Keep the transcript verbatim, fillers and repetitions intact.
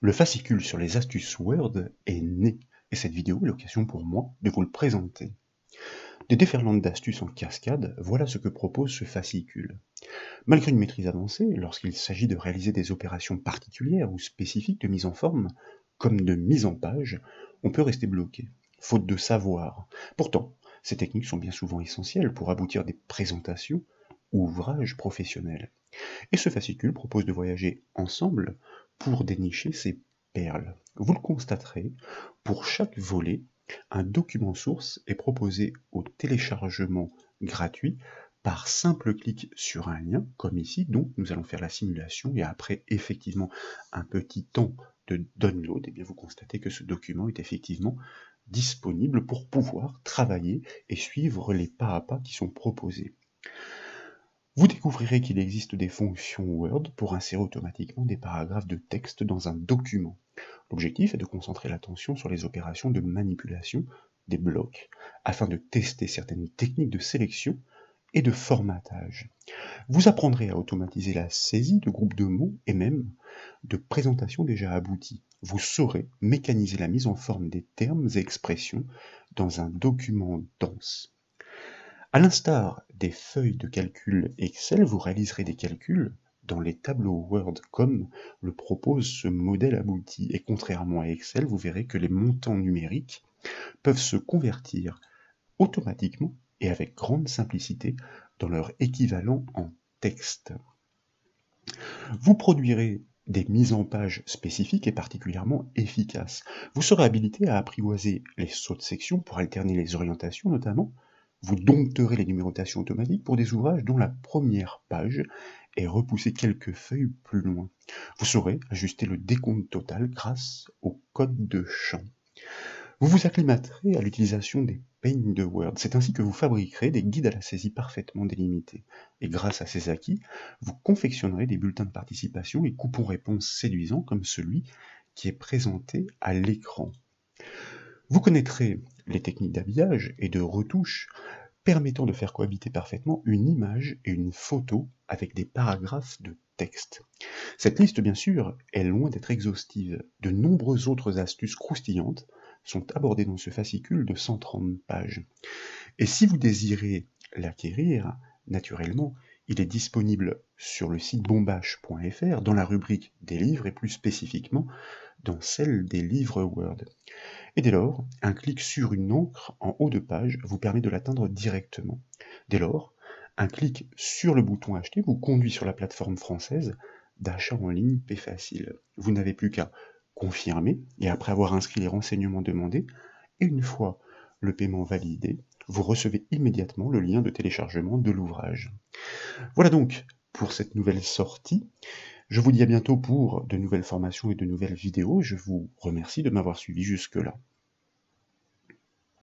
Le fascicule sur les astuces Word est né, et cette vidéo est l'occasion pour moi de vous le présenter. Des déferlantes d'astuces en cascade, voilà ce que propose ce fascicule. Malgré une maîtrise avancée, lorsqu'il s'agit de réaliser des opérations particulières ou spécifiques de mise en forme, comme de mise en page, on peut rester bloqué, faute de savoir. Pourtant, ces techniques sont bien souvent essentielles pour aboutir à des présentations ou ouvrages professionnels. Et ce fascicule propose de voyager ensemble pour dénicher ces perles. Vous le constaterez, pour chaque volet, un document source est proposé au téléchargement gratuit par simple clic sur un lien, comme ici, donc nous allons faire la simulation et après effectivement un petit temps de download, et bien vous constatez que ce document est effectivement disponible pour pouvoir travailler et suivre les pas à pas qui sont proposés. Vous découvrirez qu'il existe des fonctions Word pour insérer automatiquement des paragraphes de texte dans un document. L'objectif est de concentrer l'attention sur les opérations de manipulation des blocs, afin de tester certaines techniques de sélection et de formatage. Vous apprendrez à automatiser la saisie de groupes de mots et même de présentations déjà abouties. Vous saurez mécaniser la mise en forme des termes et expressions dans un document dense. À l'instar des feuilles de calcul Excel, vous réaliserez des calculs dans les tableaux Word comme le propose ce modèle abouti. Et contrairement à Excel, vous verrez que les montants numériques peuvent se convertir automatiquement et avec grande simplicité dans leur équivalent en texte. Vous produirez des mises en page spécifiques et particulièrement efficaces. Vous serez habilité à apprivoiser les sauts de section pour alterner les orientations notamment. Vous dompterez les numérotations automatiques pour des ouvrages dont la première page est repoussée quelques feuilles plus loin. Vous saurez ajuster le décompte total grâce au code de champ. Vous vous acclimaterez à l'utilisation des peignes de Word. C'est ainsi que vous fabriquerez des guides à la saisie parfaitement délimités. Et grâce à ces acquis, vous confectionnerez des bulletins de participation et coupons-réponses séduisants comme celui qui est présenté à l'écran. Vous connaîtrez les techniques d'habillage et de retouche permettant de faire cohabiter parfaitement une image et une photo avec des paragraphes de texte. Cette liste, bien sûr, est loin d'être exhaustive. De nombreuses autres astuces croustillantes sont abordées dans ce fascicule de cent trente pages. Et si vous désirez l'acquérir, naturellement, il est disponible sur le site bombache point f r dans la rubrique des livres et plus spécifiquement dans celle des livres Word. Et dès lors, un clic sur une encre en haut de page vous permet de l'atteindre directement. Dès lors, un clic sur le bouton Acheter vous conduit sur la plateforme française d'achat en ligne Payfacile. Vous n'avez plus qu'à confirmer, et après avoir inscrit les renseignements demandés, et une fois le paiement validé, vous recevez immédiatement le lien de téléchargement de l'ouvrage. Voilà donc pour cette nouvelle sortie. Je vous dis à bientôt pour de nouvelles formations et de nouvelles vidéos. Je vous remercie de m'avoir suivi jusque-là.